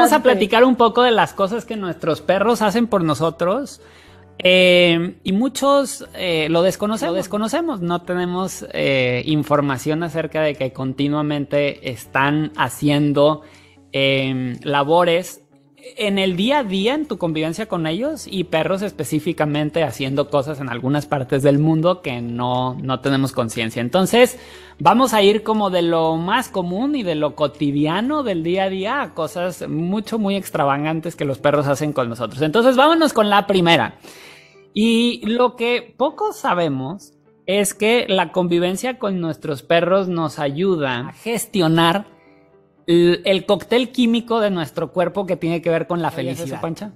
vamos a platicar un poco de las cosas que nuestros perros hacen por nosotros. Y muchos lo desconocemos, no tenemos información acerca de que continuamente están haciendo labores en el día a día en tu convivencia con ellos, y perros específicamente haciendo cosas en algunas partes del mundo que no tenemos conciencia. Entonces vamos a ir como de lo más común y de lo cotidiano del día a día a cosas muy extravagantes que los perros hacen con nosotros. Entonces vámonos con la primera. Y lo que pocos sabemos es que la convivencia con nuestros perros nos ayuda a gestionar el cóctel químico de nuestro cuerpo que tiene que ver con la felicidad. ¿Eso, Pancha?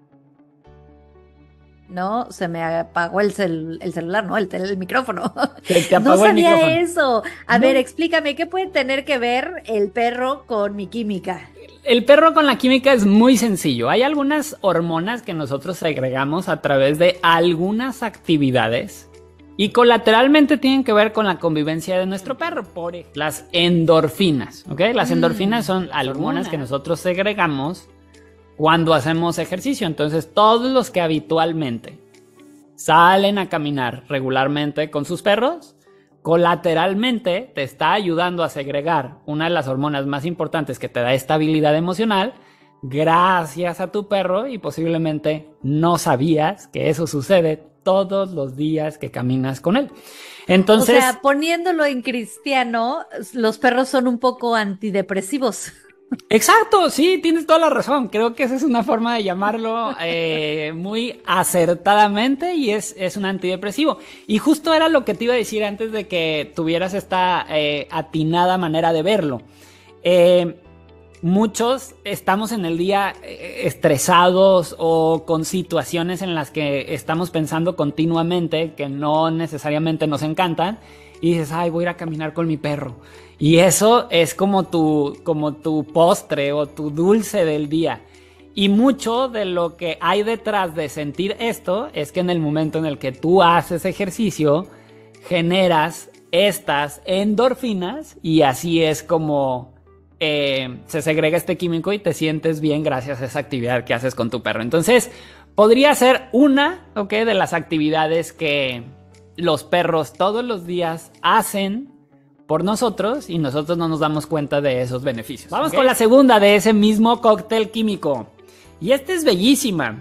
No, se me apagó el celular, ¿no? El micrófono. Te apagó no el micrófono. sabía eso. A ver, explícame, ¿qué puede tener que ver el perro con mi química? El perro con la química es muy sencillo. Hay algunas hormonas que nosotros segregamos a través de algunas actividades y colateralmente tienen que ver con la convivencia de nuestro perro. Por ejemplo, las endorfinas, ¿ok? Las endorfinas son hormonas que nosotros segregamos cuando hacemos ejercicio. Entonces, todos los que habitualmente salen a caminar regularmente con sus perros, colateralmente te está ayudando a segregar una de las hormonas más importantes que te da estabilidad emocional gracias a tu perro, y posiblemente no sabías que eso sucede todos los días que caminas con él. Entonces, o sea, poniéndolo en cristiano, los perros son un poco antidepresivos. Exacto, sí, tienes toda la razón. Creo que esa es una forma de llamarlo muy acertadamente, y es un antidepresivo. Y justo era lo que te iba a decir antes de que tuvieras esta atinada manera de verlo. Muchos estamos en el día estresados o con situaciones en las que estamos pensando continuamente que no necesariamente nos encantan, y dices, ay, voy a ir a caminar con mi perro. Y eso es como tu postre o tu dulce del día. Y mucho de lo que hay detrás de sentir esto es que en el momento en el que tú haces ejercicio, generas estas endorfinas, y así es como se segrega este químico y te sientes bien gracias a esa actividad que haces con tu perro. Entonces, podría ser una, ¿ok?, de las actividades que los perros todos los días hacen por nosotros y nosotros no nos damos cuenta de esos beneficios. Vamos con la segunda de ese mismo cóctel químico. Y esta es bellísima.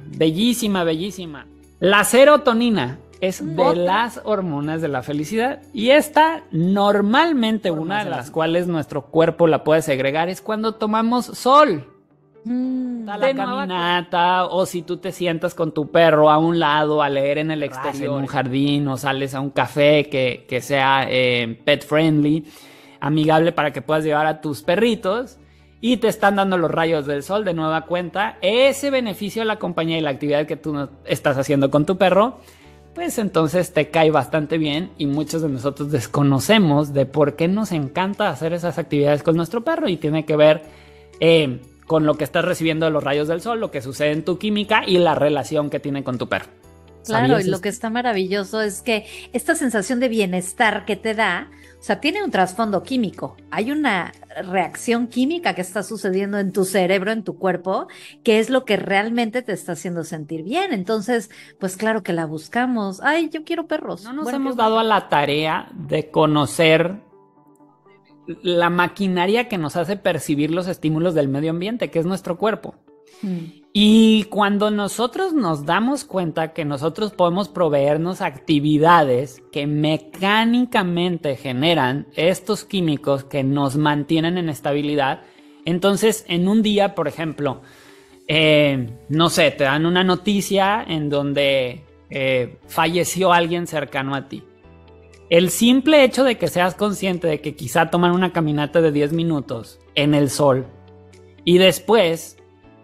La serotonina es de las hormonas de la felicidad, y esta normalmente una de las cuales nuestro cuerpo la puede segregar es cuando tomamos sol. La caminata, o si tú te sientas con tu perro a un lado a leer en el exterior, en un jardín, o sales a un café que sea pet friendly, amigable para que puedas llevar a tus perritos, y te están dando los rayos del sol de nueva cuenta, ese beneficio de la compañía y la actividad que tú estás haciendo con tu perro, pues entonces te cae bastante bien. Y muchos de nosotros desconocemos de por qué nos encanta hacer esas actividades con nuestro perro, y tiene que ver con lo que estás recibiendo de los rayos del sol, lo que sucede en tu química y la relación que tiene con tu perro. Claro, y lo que está maravilloso es que esta sensación de bienestar que te da, o sea, tiene un trasfondo químico. Hay una reacción química que está sucediendo en tu cerebro, en tu cuerpo, que es lo que realmente te está haciendo sentir bien. Entonces, pues claro que la buscamos. Ay, yo quiero perros. No nos hemos dado a la tarea de conocer la maquinaria que nos hace percibir los estímulos del medio ambiente, que es nuestro cuerpo. Y cuando nosotros nos damos cuenta que nosotros podemos proveernos actividades que mecánicamente generan estos químicos que nos mantienen en estabilidad, entonces en un día, por ejemplo, no sé, te dan una noticia en donde falleció alguien cercano a ti. El simple hecho de que seas consciente de que quizá toman una caminata de 10 minutos en el sol y después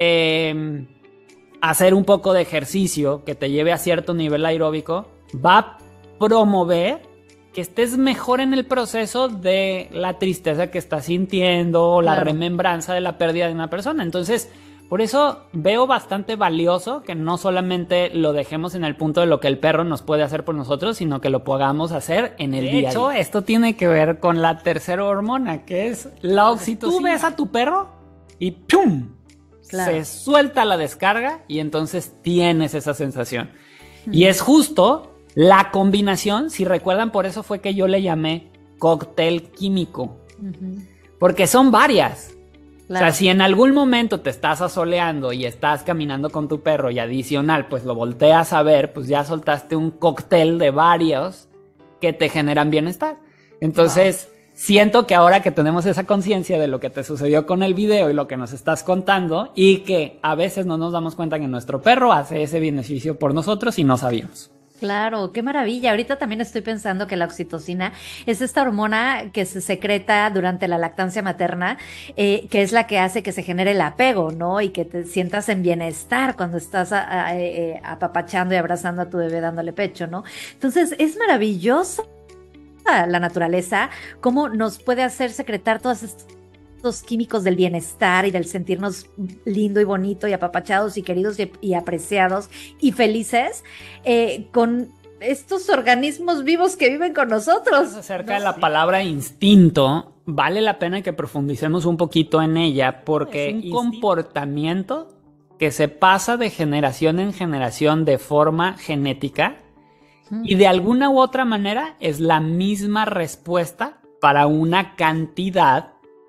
hacer un poco de ejercicio que te lleve a cierto nivel aeróbico, va a promover que estés mejor en el proceso de la tristeza que estás sintiendo o la remembranza de la pérdida de una persona. Entonces, por eso veo bastante valioso que no solamente lo dejemos en el punto de lo que el perro nos puede hacer por nosotros, sino que lo podamos hacer en el día a día. De hecho, esto tiene que ver con la tercera hormona, que es la oxitocina. Tú ves a tu perro y ¡pum!, Claro. se suelta la descarga y entonces tienes esa sensación. Y es justo la combinación, si recuerdan, por eso fue que yo le llamé cóctel químico, porque son varias. Claro. O sea, si en algún momento te estás asoleando y estás caminando con tu perro y adicional, pues lo volteas a ver, pues ya soltaste un cóctel de varios que te generan bienestar. Entonces, siento que ahora que tenemos esa conciencia de lo que te sucedió con el video y lo que nos estás contando, y que a veces no nos damos cuenta que nuestro perro hace ese beneficio por nosotros y no sabíamos. Claro, qué maravilla. Ahorita también estoy pensando que la oxitocina es esta hormona que se secreta durante la lactancia materna, que es la que hace que se genere el apego, ¿no? Y que te sientas en bienestar cuando estás apapachando y abrazando a tu bebé dándole pecho, ¿no? Entonces, es maravillosa la naturaleza, cómo nos puede hacer secretar todas estos químicos del bienestar y del sentirnos lindo y bonito y apapachados y queridos y apreciados y felices con estos organismos vivos que viven con nosotros. Acerca de la palabra instinto, vale la pena que profundicemos un poquito en ella, porque es un comportamiento que se pasa de generación en generación de forma genética y de alguna u otra manera es la misma respuesta para una cantidad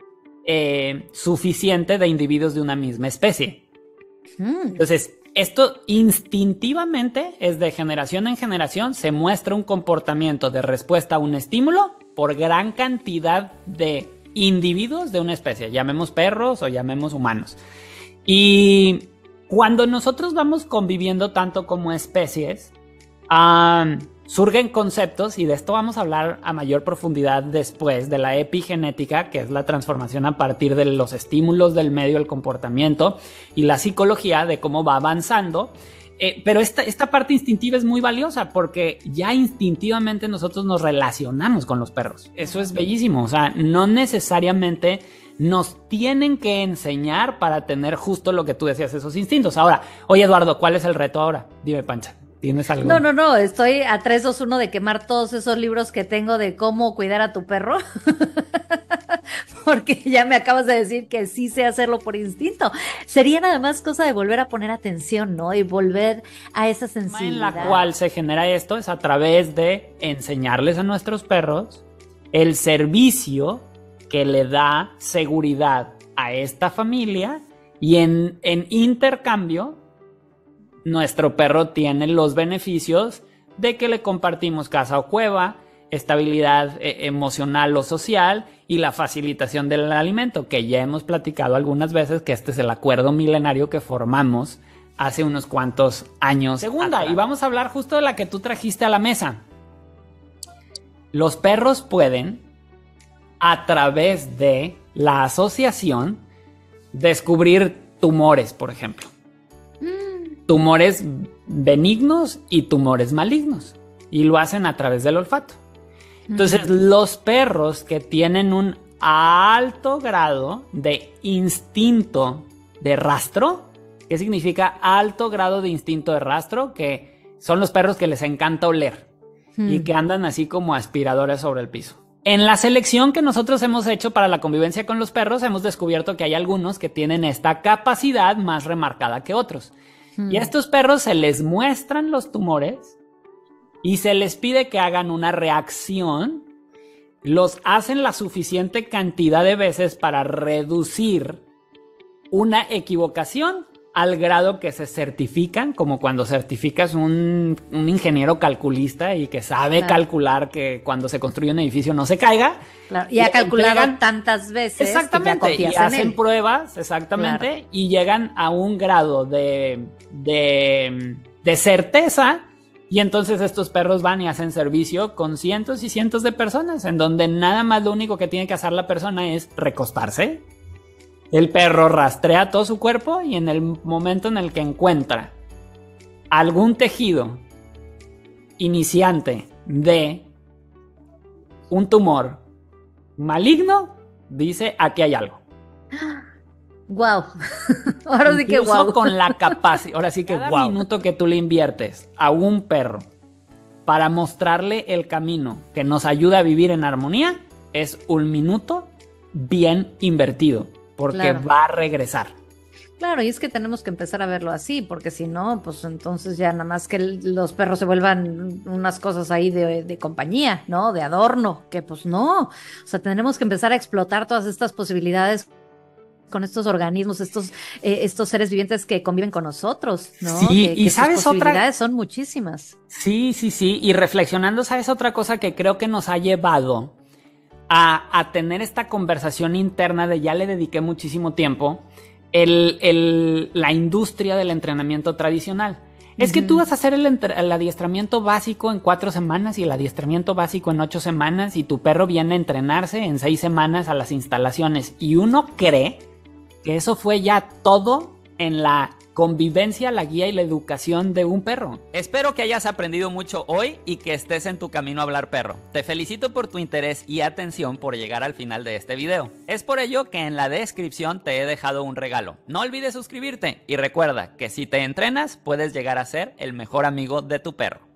suficiente de individuos de una misma especie. Entonces, esto instintivamente es de generación en generación, se muestra un comportamiento de respuesta a un estímulo por gran cantidad de individuos de una especie, llamemos perros o llamemos humanos. Y cuando nosotros vamos conviviendo tanto como especies, surgen conceptos, y de esto vamos a hablar a mayor profundidad después, de la epigenética, que es la transformación a partir de los estímulos del medio, el comportamiento, y la psicología de cómo va avanzando. Pero esta parte instintiva es muy valiosa porque ya instintivamente nosotros nos relacionamos con los perros. Eso es bellísimo. O sea, no necesariamente nos tienen que enseñar para tener justo lo que tú decías, esos instintos. Ahora, oye Eduardo, ¿cuál es el reto ahora? Dime, Pancha. ¿Tienes algo? No, estoy a 3, 2, 1 de quemar todos esos libros que tengo de cómo cuidar a tu perro, porque ya me acabas de decir que sí sé hacerlo por instinto. Sería nada más cosa de volver a poner atención, ¿no? Y volver a esa sensibilidad. En la cual se genera esto es a través de enseñarles a nuestros perros el servicio que le da seguridad a esta familia, y en intercambio nuestro perro tiene los beneficios de que le compartimos casa o cueva, estabilidad emocional o social y la facilitación del alimento, que ya hemos platicado algunas veces que este es el acuerdo milenario que formamos hace unos cuantos años. Segunda, y vamos a hablar justo de la que tú trajiste a la mesa. Los perros pueden, a través de la asociación, descubrir tumores, por ejemplo. Tumores benignos y tumores malignos, y lo hacen a través del olfato. Entonces, los perros que tienen un alto grado de instinto de rastro, ¿qué significa alto grado de instinto de rastro? Que son los perros que les encanta oler y que andan así como aspiradores sobre el piso. En la selección que nosotros hemos hecho para la convivencia con los perros, hemos descubierto que hay algunos que tienen esta capacidad más remarcada que otros. Y a estos perros se les muestran los tumores y se les pide que hagan una reacción. Los hacen la suficiente cantidad de veces para reducir una equivocación al grado que se certifican, como cuando certificas un ingeniero calculista y que sabe calcular que cuando se construye un edificio no se caiga. Claro, y ha calculado tantas veces. Exactamente, y hacen pruebas, exactamente, y llegan a un grado de certeza, y entonces estos perros van y hacen servicio con cientos y cientos de personas, en donde nada más lo único que tiene que hacer la persona es recostarse. El perro rastrea todo su cuerpo y en el momento en el que encuentra algún tejido iniciante de un tumor maligno, dice, aquí hay algo. Wow. Ahora sí que wow. Con la capacidad, ahora sí que cada minuto que tú le inviertes a un perro para mostrarle el camino que nos ayuda a vivir en armonía, es un minuto bien invertido. Porque va a regresar. Claro, y es que tenemos que empezar a verlo así, porque si no, pues entonces ya nada más que los perros se vuelvan unas cosas ahí de compañía, ¿no? De adorno, que pues no. O sea, tenemos que empezar a explotar todas estas posibilidades con estos organismos, estos seres vivientes que conviven con nosotros, ¿no? Sí, y Que sus sabes posibilidades son muchísimas. Sí, sí, sí. Y reflexionando, ¿sabes otra cosa que creo que nos ha llevado a tener esta conversación interna de ya le dediqué muchísimo tiempo? La industria del entrenamiento tradicional. Es que tú vas a hacer el adiestramiento básico en 4 semanas y el adiestramiento básico en 8 semanas y tu perro viene a entrenarse en 6 semanas a las instalaciones. Y uno cree que eso fue ya todo en la convivencia, la guía y la educación de un perro. Espero que hayas aprendido mucho hoy y que estés en tu camino a hablar perro. Te felicito por tu interés y atención por llegar al final de este video. Es por ello que en la descripción te he dejado un regalo. No olvides suscribirte y recuerda que si te entrenas puedes llegar a ser el mejor amigo de tu perro.